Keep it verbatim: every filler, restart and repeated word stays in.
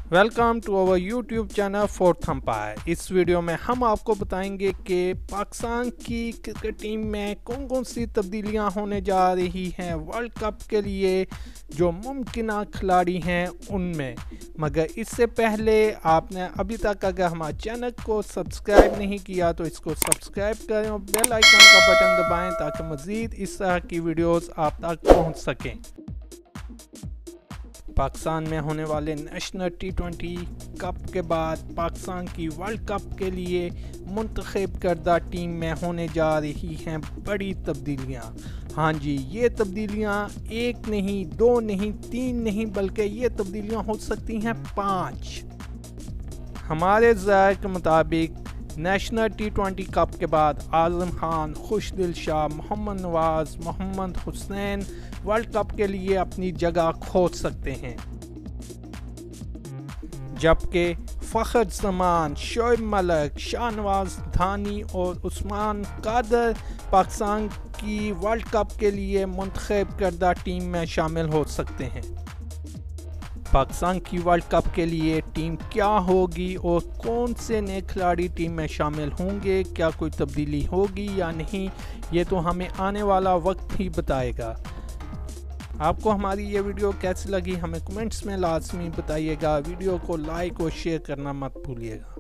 Welcome to our YouTube channel fourth umpire. इस वीडियो में हम आपको बताएंगे कि पाकिस्तान की क्रिकेट टीम में कौन कौन सी तब्दीलियां होने जा रही हैं वर्ल्ड कप के लिए, जो मुमकिन खिलाड़ी हैं उनमें। मगर इससे पहले आपने अभी तक अगर हमारे चैनल को सब्सक्राइब नहीं किया तो इसको सब्सक्राइब करें और बेल आइकन का बटन दबाएं ताकि मज़ीद इस तरह की वीडियोस आप तक पहुंच सकें। पाकिस्तान में होने वाले नेशनल टी ट्वेंटी कप के बाद पाकिस्तान की वर्ल्ड कप के लिए मुंतखब करदा टीम में होने जा रही हैं बड़ी तब्दीलियां। हाँ जी, ये तब्दीलियां एक नहीं, दो नहीं, तीन नहीं, बल्कि ये तब्दीलियां हो सकती हैं पाँच। हमारे ज़राए के मुताबिक नेशनल टी ट्वेंटी कप के बाद आज़म खान, खुशदिल शाह, मोहम्मद नवाज़, मोहम्मद हुसैन वर्ल्ड कप के लिए अपनी जगह खोज सकते हैं, जबकि फ़खर जमान, शोएब मलिक, शाहनवाज धानी और उस्मान कादर पाकिस्तान की वर्ल्ड कप के लिए मुंतखब करदा टीम में शामिल हो सकते हैं। पाकिस्तान की वर्ल्ड कप के लिए टीम क्या होगी और कौन से नए खिलाड़ी टीम में शामिल होंगे, क्या कोई तब्दीली होगी या नहीं, ये तो हमें आने वाला वक्त ही बताएगा। आपको हमारी ये वीडियो कैसी लगी हमें कमेंट्स में लाजमी बताइएगा। वीडियो को लाइक और शेयर करना मत भूलिएगा।